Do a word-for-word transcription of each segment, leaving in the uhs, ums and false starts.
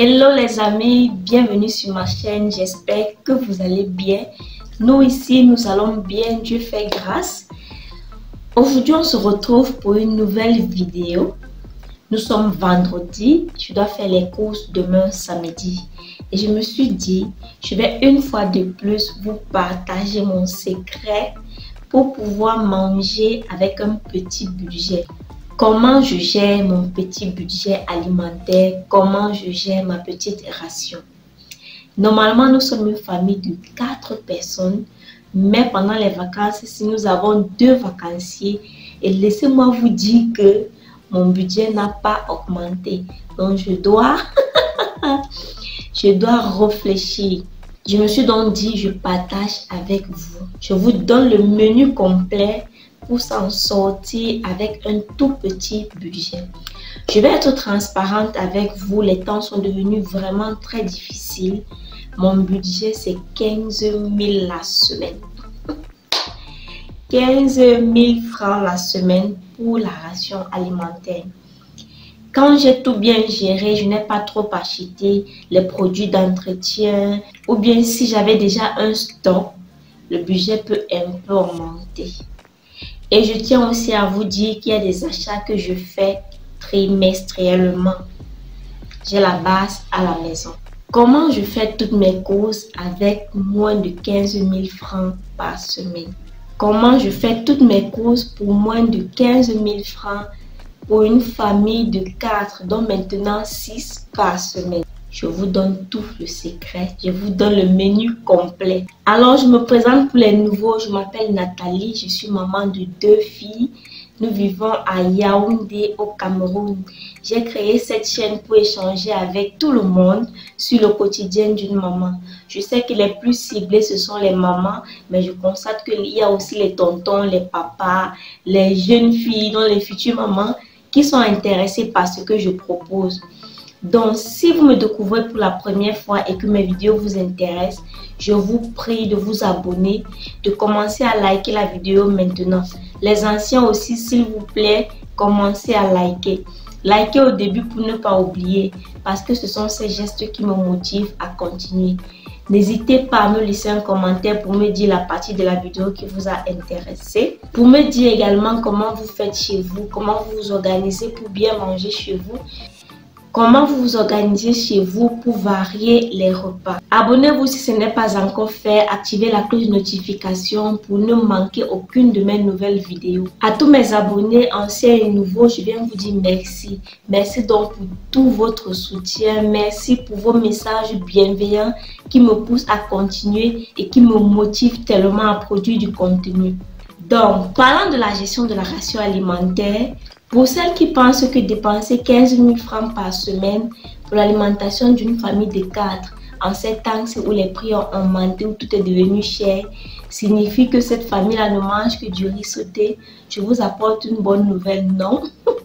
Hello les amis, bienvenue sur ma chaîne, j'espère que vous allez bien. Nous ici, nous allons bien, Dieu fait grâce. Aujourd'hui, on se retrouve pour une nouvelle vidéo. Nous sommes vendredi, je dois faire les courses demain samedi. Et je me suis dit, je vais une fois de plus vous partager mon secret pour pouvoir manger avec un petit budget. Comment je gère mon petit budget alimentaire, comment je gère ma petite ration. Normalement, nous sommes une famille de quatre personnes, mais pendant les vacances, si nous avons deux vacanciers, et laissez-moi vous dire que mon budget n'a pas augmenté. Donc, je dois, je dois réfléchir. Je me suis donc dit, je partage avec vous. Je vous donne le menu complet pour s'en sortir avec un tout petit budget. Je vais être transparente avec vous. Les temps sont devenus vraiment très difficiles. Mon budget, c'est quinze mille la semaine. quinze mille francs la semaine pour la ration alimentaire. Quand j'ai tout bien géré, je n'ai pas trop acheté les produits d'entretien. Ou bien si j'avais déjà un stock, le budget peut un peu augmenter. Et je tiens aussi à vous dire qu'il y a des achats que je fais trimestriellement. J'ai la base à la maison. Comment je fais toutes mes courses avec moins de quinze mille francs par semaine? Comment je fais toutes mes courses pour moins de quinze mille francs pour une famille de quatre, dont maintenant six par semaine? Je vous donne tout le secret, je vous donne le menu complet. Alors, je me présente pour les nouveaux, je m'appelle Nathalie, je suis maman de deux filles. Nous vivons à Yaoundé, au Cameroun. J'ai créé cette chaîne pour échanger avec tout le monde sur le quotidien d'une maman. Je sais que les plus ciblés, ce sont les mamans, mais je constate qu'il y a aussi les tontons, les papas, les jeunes filles, dont les futures mamans, qui sont intéressées par ce que je propose. Donc, si vous me découvrez pour la première fois et que mes vidéos vous intéressent, je vous prie de vous abonner, de commencer à liker la vidéo maintenant. Les anciens aussi, s'il vous plaît, commencez à liker. Likez au début pour ne pas oublier, parce que ce sont ces gestes qui me motivent à continuer. N'hésitez pas à me laisser un commentaire pour me dire la partie de la vidéo qui vous a intéressé. Pour me dire également comment vous faites chez vous, comment vous vous organisez pour bien manger chez vous. Comment vous vous organisez chez vous pour varier les repas. Abonnez-vous si ce n'est pas encore fait. Activez la cloche de notification pour ne manquer aucune de mes nouvelles vidéos. À tous mes abonnés, anciens et nouveaux, je viens vous dire merci. Merci donc pour tout votre soutien. Merci pour vos messages bienveillants qui me poussent à continuer et qui me motivent tellement à produire du contenu. Donc, parlant de la gestion de la ration alimentaire, pour celles qui pensent que dépenser quinze mille francs par semaine pour l'alimentation d'une famille de quatre, en ces temps où les prix ont augmenté, où tout est devenu cher, signifie que cette famille-là ne mange que du riz sauté, je vous apporte une bonne nouvelle. Non,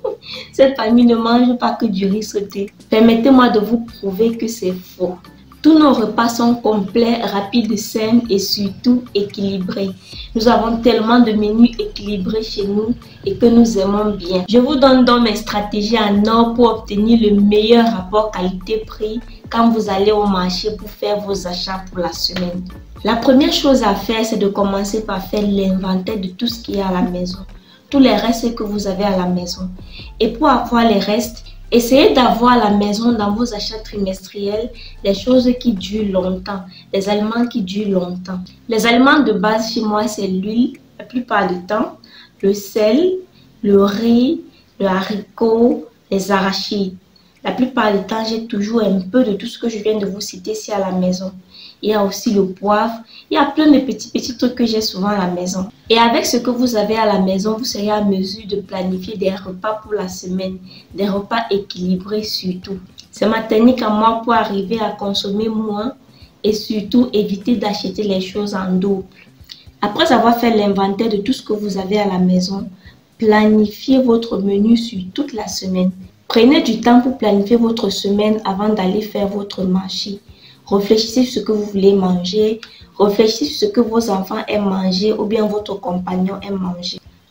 cette famille ne mange pas que du riz sauté. Permettez-moi de vous prouver que c'est faux. Tous nos repas sont complets, rapides, sains et surtout équilibrés. Nous avons tellement de menus équilibrés chez nous et que nous aimons bien. Je vous donne donc mes stratégies en or pour obtenir le meilleur rapport qualité-prix quand vous allez au marché pour faire vos achats pour la semaine. La première chose à faire, c'est de commencer par faire l'inventaire de tout ce qu'il y a à la maison. Tous les restes que vous avez à la maison. Et pour avoir les restes, essayez d'avoir à la maison dans vos achats trimestriels des choses qui durent longtemps, des aliments qui durent longtemps. Les aliments de base chez moi, c'est l'huile, la plupart du temps, le sel, le riz, le haricot, les arachides. La plupart du temps, j'ai toujours un peu de tout ce que je viens de vous citer ici à la maison. Il y a aussi le poivre. Il y a plein de petits petits trucs que j'ai souvent à la maison. Et avec ce que vous avez à la maison, vous serez à mesure de planifier des repas pour la semaine. Des repas équilibrés surtout. C'est ma technique à moi pour arriver à consommer moins et surtout éviter d'acheter les choses en double. Après avoir fait l'inventaire de tout ce que vous avez à la maison, planifiez votre menu sur toute la semaine. Prenez du temps pour planifier votre semaine avant d'aller faire votre marché. Réfléchissez sur ce que vous voulez manger. Réfléchissez sur ce que vos enfants aiment manger ou bien votre compagnon aime manger.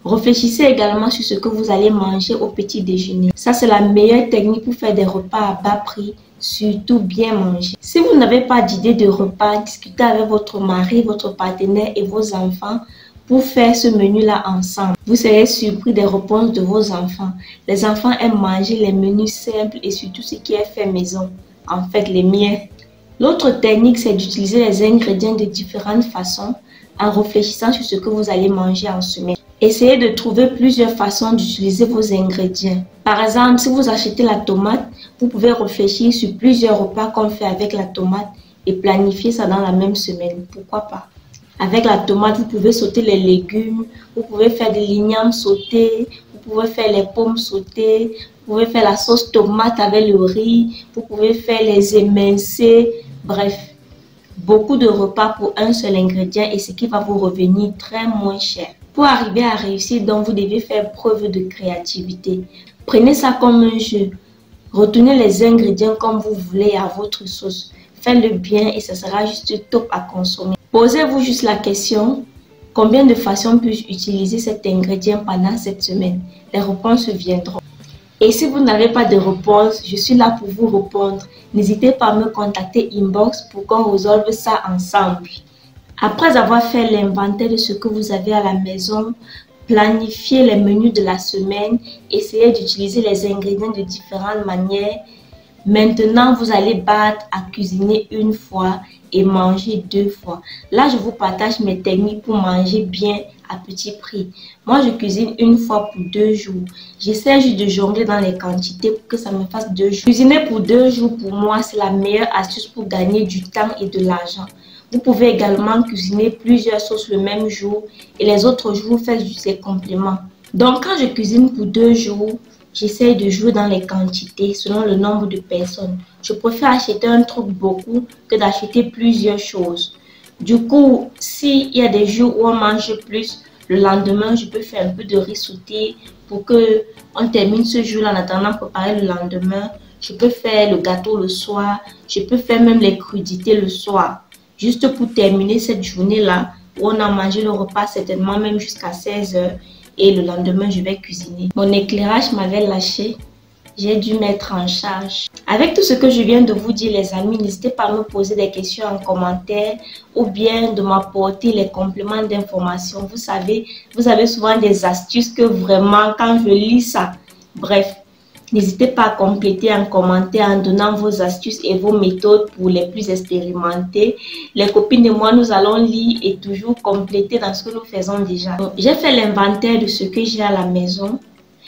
Réfléchissez également sur ce que vous allez manger au petit déjeuner. Ça, c'est la meilleure technique pour faire des repas à bas prix, surtout bien manger. Si vous n'avez pas d'idée de repas, discutez avec votre mari, votre partenaire et vos enfants pour faire ce menu-là ensemble. Vous serez surpris des réponses de vos enfants. Les enfants aiment manger les menus simples et surtout ce qui est fait maison. En fait, les miens. L'autre technique, c'est d'utiliser les ingrédients de différentes façons en réfléchissant sur ce que vous allez manger en semaine. Essayez de trouver plusieurs façons d'utiliser vos ingrédients. Par exemple, si vous achetez la tomate, vous pouvez réfléchir sur plusieurs repas qu'on fait avec la tomate et planifier ça dans la même semaine. Pourquoi pas? Avec la tomate, vous pouvez sauter les légumes, vous pouvez faire des lignames sautés, vous pouvez faire les pommes sautées, vous pouvez faire la sauce tomate avec le riz, vous pouvez faire les émincés, bref. Beaucoup de repas pour un seul ingrédient et ce qui va vous revenir très moins cher. Pour arriver à réussir, donc, vous devez faire preuve de créativité. Prenez ça comme un jeu. Retenez les ingrédients comme vous voulez à votre sauce. Faites-le bien et ça sera juste top à consommer. Posez-vous juste la question, combien de façons puis-je utiliser cet ingrédient pendant cette semaine? Les réponses viendront. Et si vous n'avez pas de réponse, je suis là pour vous répondre. N'hésitez pas à me contacter inbox pour qu'on résolve ça ensemble. Après avoir fait l'inventaire de ce que vous avez à la maison, planifiez les menus de la semaine, essayez d'utiliser les ingrédients de différentes manières. Maintenant, vous allez battre à cuisiner une fois et manger deux fois. Là, je vous partage mes techniques pour manger bien à petit prix. Moi, je cuisine une fois pour deux jours. J'essaie juste de jongler dans les quantités pour que ça me fasse deux jours. Cuisiner pour deux jours, pour moi, c'est la meilleure astuce pour gagner du temps et de l'argent. Vous pouvez également cuisiner plusieurs sauces le même jour et les autres jours, vous faites juste les compléments. Donc, quand je cuisine pour deux jours, j'essaie de jouer dans les quantités selon le nombre de personnes. Je préfère acheter un truc beaucoup que d'acheter plusieurs choses. Du coup, s'il y a des jours où on mange plus, le lendemain, je peux faire un peu de riz sauté pour que on termine ce jour-là en attendant de préparer le lendemain. Je peux faire le gâteau le soir. Je peux faire même les crudités le soir. Juste pour terminer cette journée-là où on a mangé le repas certainement même jusqu'à seize heures. Et le lendemain, je vais cuisiner. Mon éclairage m'avait lâché. J'ai dû mettre en charge. Avec tout ce que je viens de vous dire, les amis, n'hésitez pas à me poser des questions en commentaire ou bien de m'apporter les compléments d'information. Vous savez, vous avez souvent des astuces que vraiment, quand je lis ça, bref, n'hésitez pas à compléter en commentaire en donnant vos astuces et vos méthodes pour les plus expérimentés. Les copines et moi, nous allons lire et toujours compléter dans ce que nous faisons déjà. J'ai fait l'inventaire de ce que j'ai à la maison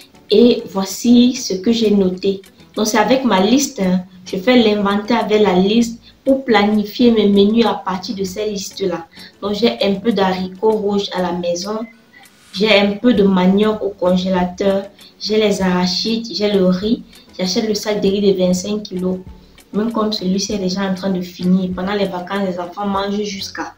et voici ce que j'ai noté. Donc, c'est avec ma liste. Hein. Je fais l'inventaire avec la liste pour planifier mes menus à partir de ces listes-là. Donc, j'ai un peu d'haricots rouges à la maison. J'ai un peu de manioc au congélateur. J'ai les arachides, j'ai le riz. J'achète le sac de riz de vingt-cinq kilos. Même comme celui-ci est déjà en train de finir. Pendant les vacances, les enfants mangent jusqu'à...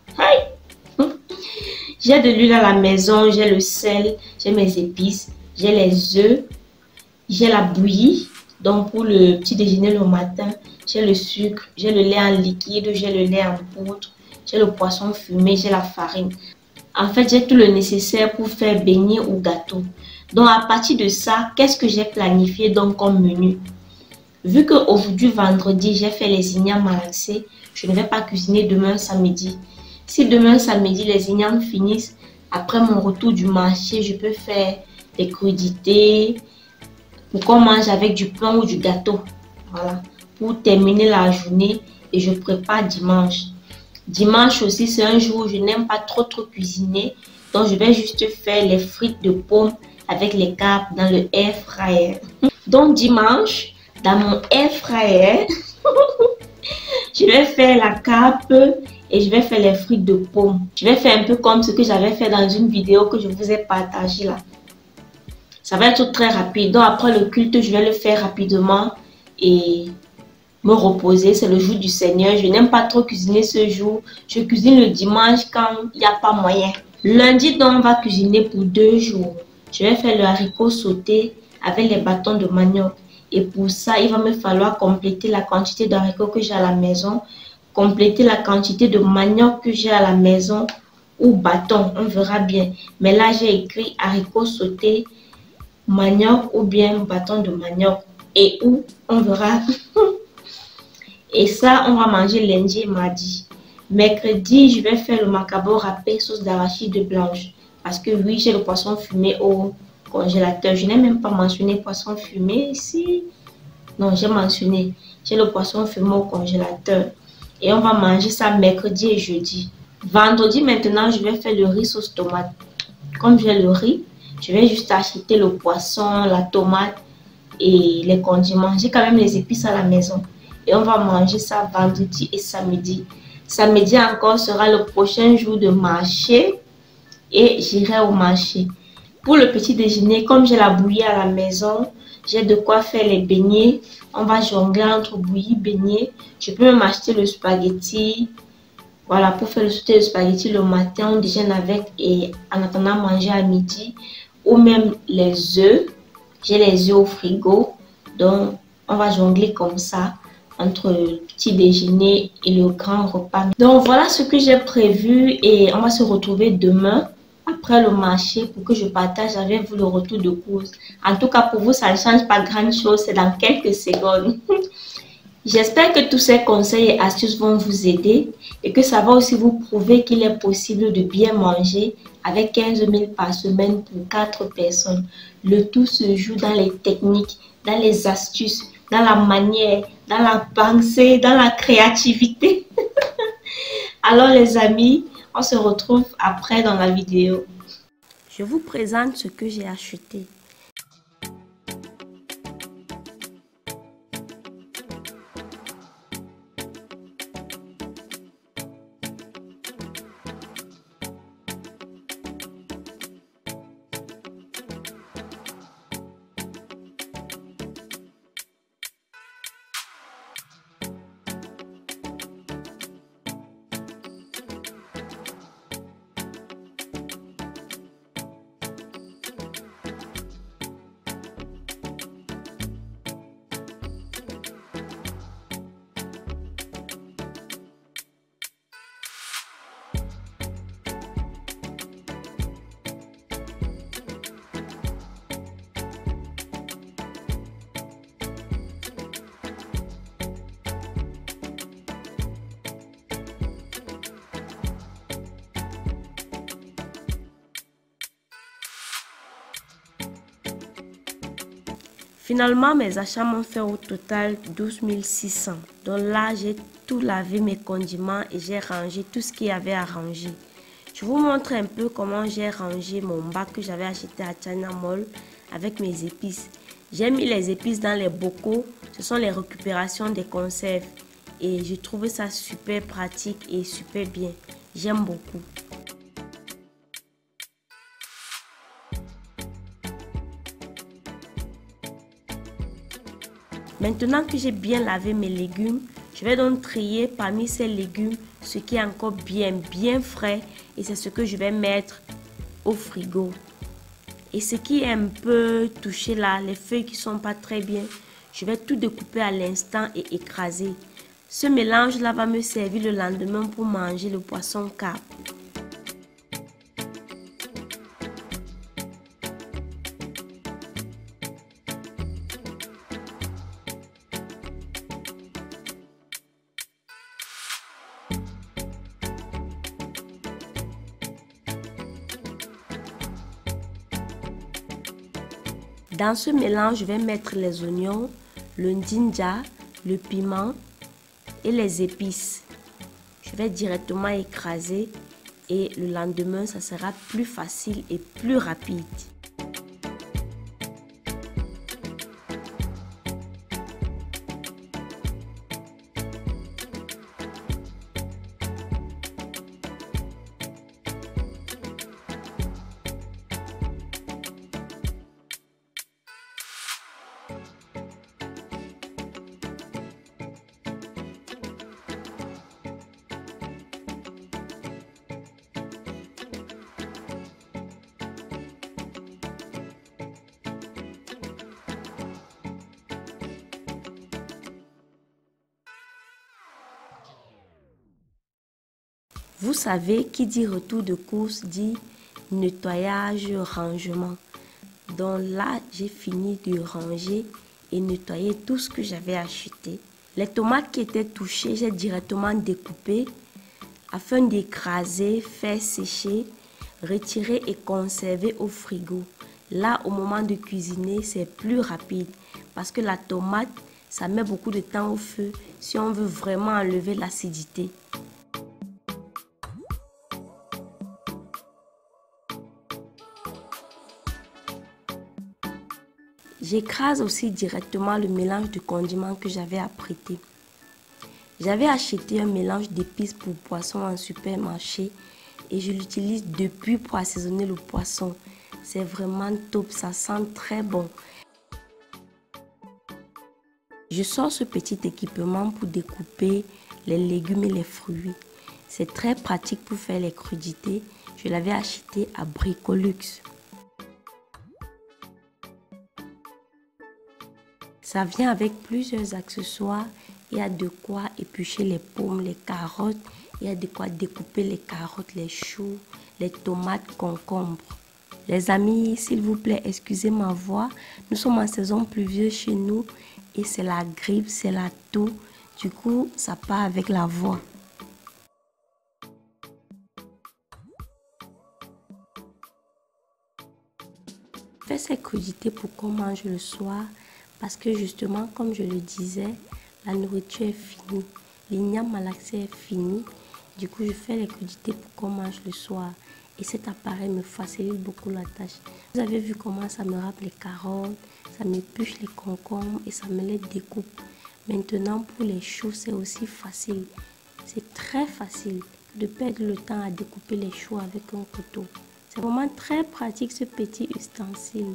J'ai de l'huile à la maison, j'ai le sel, j'ai mes épices, j'ai les œufs, j'ai la bouillie. Donc pour le petit déjeuner le matin, j'ai le sucre, j'ai le lait en liquide, j'ai le lait en poudre, j'ai le poisson fumé, j'ai la farine. En fait, j'ai tout le nécessaire pour faire beignet ou gâteau. Donc, à partir de ça, qu'est-ce que j'ai planifié donc comme menu? Vu qu'aujourd'hui, vendredi, j'ai fait les ignames malaxés, je ne vais pas cuisiner demain samedi. Si demain samedi, les ignames finissent, après mon retour du marché, je peux faire des crudités pour qu'on mange avec du pain ou du gâteau. Voilà, pour terminer la journée et je prépare dimanche. Dimanche aussi, c'est un jour où je n'aime pas trop trop cuisiner. Donc, je vais juste faire les frites de pommes avec les carpes dans le air fryer. Donc, dimanche, dans mon air fryer, je vais faire la carpe et je vais faire les frites de pommes. Je vais faire un peu comme ce que j'avais fait dans une vidéo que je vous ai partagée là. Ça va être très rapide. Donc, après le culte, je vais le faire rapidement et me reposer. C'est le jour du Seigneur. Je n'aime pas trop cuisiner ce jour. Je cuisine le dimanche quand il n'y a pas moyen. Lundi, donc, on va cuisiner pour deux jours. Je vais faire le haricot sauté avec les bâtons de manioc. Et pour ça, il va me falloir compléter la quantité d'haricots que j'ai à la maison, compléter la quantité de manioc que j'ai à la maison, ou bâton, on verra bien. Mais là, j'ai écrit haricots sautés, manioc ou bien bâton de manioc. Et où, on verra. Et ça, on va manger lundi et mardi. Mercredi, je vais faire le macabre râpé sauce d'arachide blanche. Parce que oui, j'ai le poisson fumé au congélateur. Je n'ai même pas mentionné poisson fumé ici. Non, j'ai mentionné. J'ai le poisson fumé au congélateur. Et on va manger ça mercredi et jeudi. Vendredi, maintenant, je vais faire le riz sauce tomate. Comme j'ai le riz, je vais juste acheter le poisson, la tomate et les condiments. J'ai quand même les épices à la maison. Et on va manger ça vendredi et samedi. Samedi encore sera le prochain jour de marché. Et j'irai au marché. Pour le petit déjeuner, comme j'ai la bouillie à la maison, j'ai de quoi faire les beignets. On va jongler entre bouillie, beignets. Je peux même acheter le spaghetti. Voilà, pour faire le sauté de spaghetti le matin, on déjeune avec et en attendant manger à midi. Ou même les œufs. J'ai les œufs au frigo. Donc, on va jongler comme ça entre le petit déjeuner et le grand repas. Donc, voilà ce que j'ai prévu et on va se retrouver demain après le marché pour que je partage avec vous le retour de course. En tout cas, pour vous, ça ne change pas grand chose. C'est dans quelques secondes. J'espère que tous ces conseils et astuces vont vous aider et que ça va aussi vous prouver qu'il est possible de bien manger avec quinze mille par semaine pour quatre personnes. Le tout se joue dans les techniques, dans les astuces, dans la manière, dans la pensée, dans la créativité. Alors les amis, on se retrouve après dans la vidéo. Je vous présente ce que j'ai acheté. Finalement, mes achats m'ont fait au total douze mille six cents. Donc là, j'ai tout lavé mes condiments et j'ai rangé tout ce qu'il y avait à ranger. Je vous montre un peu comment j'ai rangé mon bac que j'avais acheté à China Mall avec mes épices. J'ai mis les épices dans les bocaux. Ce sont les récupérations des conserves. Et j'ai trouvé ça super pratique et super bien. J'aime beaucoup. Maintenant que j'ai bien lavé mes légumes, je vais donc trier parmi ces légumes ce qui est encore bien, bien frais et c'est ce que je vais mettre au frigo. Et ce qui est un peu touché là, les feuilles qui sont pas très bien, je vais tout découper à l'instant et écraser. Ce mélange là va me servir le lendemain pour manger le poisson carpe. Dans ce mélange, je vais mettre les oignons, le ginger, le piment et les épices. Je vais directement écraser et le lendemain, ça sera plus facile et plus rapide. Vous savez, qui dit retour de course dit nettoyage, rangement. Donc là, j'ai fini de ranger et nettoyer tout ce que j'avais acheté. Les tomates qui étaient touchées, j'ai directement découpé afin d'écraser, faire sécher, retirer et conserver au frigo. Là, au moment de cuisiner, c'est plus rapide parce que la tomate, ça met beaucoup de temps au feu si on veut vraiment enlever l'acidité. J'écrase aussi directement le mélange de condiments que j'avais apprêté. J'avais acheté un mélange d'épices pour poisson en supermarché et je l'utilise depuis pour assaisonner le poisson. C'est vraiment top, ça sent très bon. Je sors ce petit équipement pour découper les légumes et les fruits. C'est très pratique pour faire les crudités. Je l'avais acheté à Bricolux. Ça vient avec plusieurs accessoires. Il y a de quoi éplucher les pommes, les carottes. Il y a de quoi découper les carottes, les choux, les tomates, concombres. Les amis, s'il vous plaît, excusez ma voix. Nous sommes en saison pluvieuse chez nous et c'est la grippe, c'est la toux. Du coup, ça part avec la voix. Je fais ces crudités pour qu'on mange le soir parce que justement, comme je le disais, la nourriture est finie. L'igname malaxé est fini. Du coup, je fais les crudités pour qu'on mange le soir. Et cet appareil me facilite beaucoup la tâche. Vous avez vu comment ça me râpe les carottes, ça m'épluche les concombres et ça me les découpe. Maintenant, pour les choux, c'est aussi facile. C'est très facile de perdre le temps à découper les choux avec un couteau. C'est vraiment très pratique ce petit ustensile.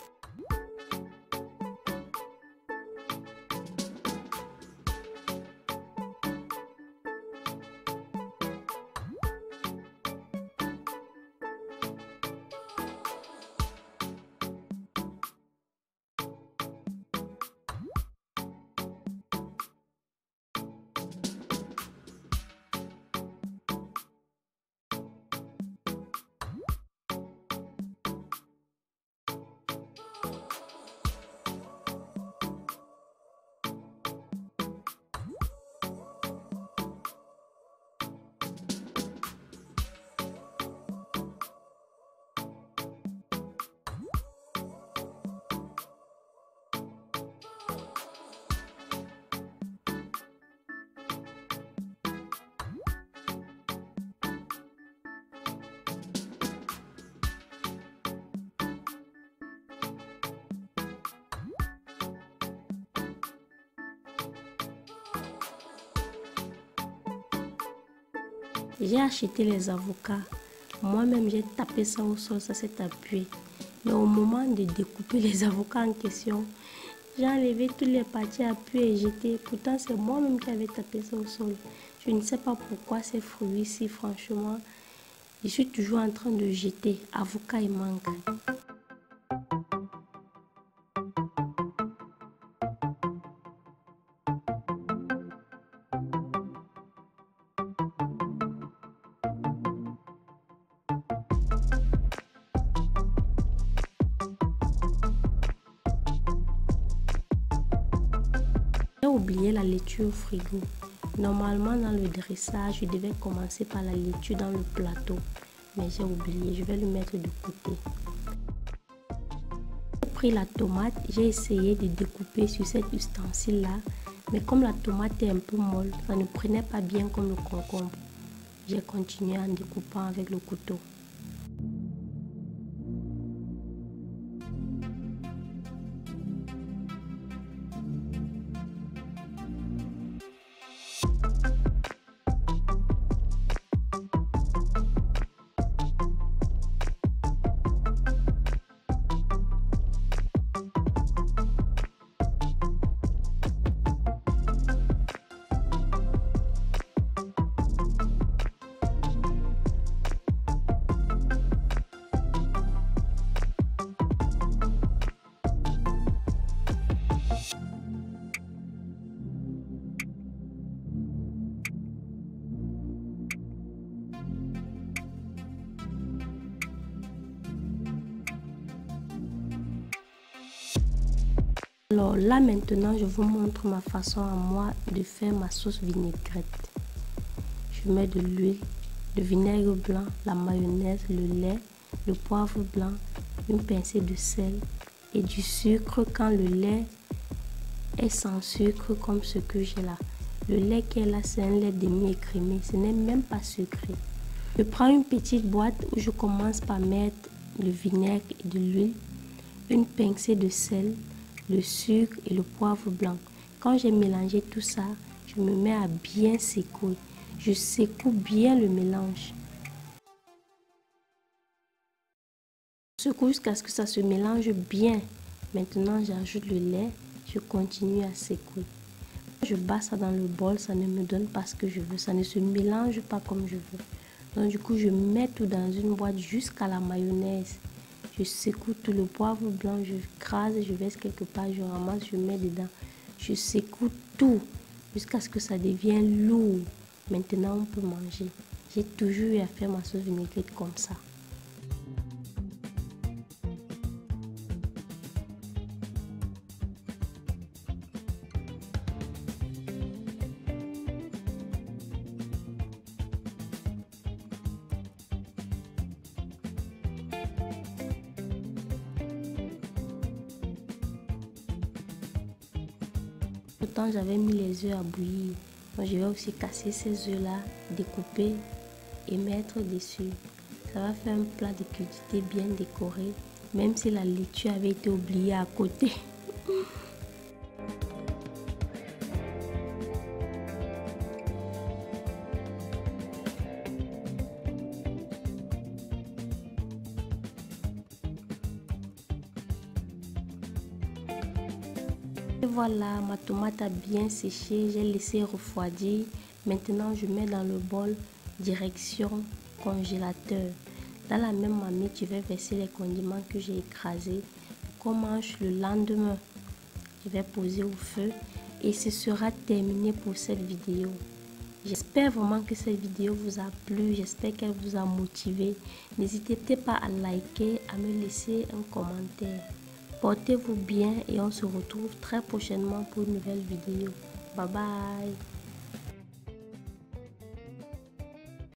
J'ai acheté les avocats. Moi-même, j'ai tapé ça au sol, ça s'est appuyé. Mais au moment de découper les avocats en question, j'ai enlevé toutes les parties appuyées et jeté. Pourtant, c'est moi-même qui avais tapé ça au sol. Je ne sais pas pourquoi ces fruits-ci, franchement, je suis toujours en train de jeter avocats et mangue. J'ai oublié la laitue au frigo. Normalement, dans le dressage, je devais commencer par la laitue dans le plateau. Mais j'ai oublié, je vais le mettre de côté. J'ai pris la tomate, j'ai essayé de découper sur cet ustensile-là. Mais comme la tomate est un peu molle, ça ne prenait pas bien comme le concombre. J'ai continué en découpant avec le couteau. Alors là maintenant, je vous montre ma façon à moi de faire ma sauce vinaigrette. Je mets de l'huile, le vinaigre blanc, la mayonnaise, le lait, le poivre blanc, une pincée de sel et du sucre quand le lait est sans sucre comme ce que j'ai là. Le lait qui est là, c'est un lait demi-écrémé, ce n'est même pas sucré. Je prends une petite boîte où je commence par mettre le vinaigre et de l'huile, une pincée de sel, le sucre et le poivre blanc. Quand j'ai mélangé tout ça, je me mets à bien secouer. Je secoue bien le mélange. Je secoue jusqu'à ce que ça se mélange bien. Maintenant, j'ajoute le lait. Je continue à secouer. Je bats ça dans le bol, ça ne me donne pas ce que je veux. Ça ne se mélange pas comme je veux. Donc du coup, je mets tout dans une boîte jusqu'à la mayonnaise. Je secoue tout le poivre blanc, je crase, je verse quelque part, je ramasse, je mets dedans. Je secoue tout jusqu'à ce que ça devienne lourd. Maintenant, on peut manger. J'ai toujours eu à faire ma sauce vinaigrette comme ça. Temps j'avais mis les œufs à bouillir, donc je vais aussi casser ces œufs là, découper et mettre dessus. Ça va faire un plat de crudité bien décoré, même si la laitue avait été oubliée à côté. Et voilà, ma tomate a bien séché, j'ai laissé refroidir. Maintenant, je mets dans le bol direction congélateur. Dans la même marmite, je vais verser les condiments que j'ai écrasés. Qu'on mange le lendemain. Je vais poser au feu et ce sera terminé pour cette vidéo. J'espère vraiment que cette vidéo vous a plu, j'espère qu'elle vous a motivé. N'hésitez pas à liker, à me laisser un commentaire. Portez-vous bien et on se retrouve très prochainement pour une nouvelle vidéo. Bye bye.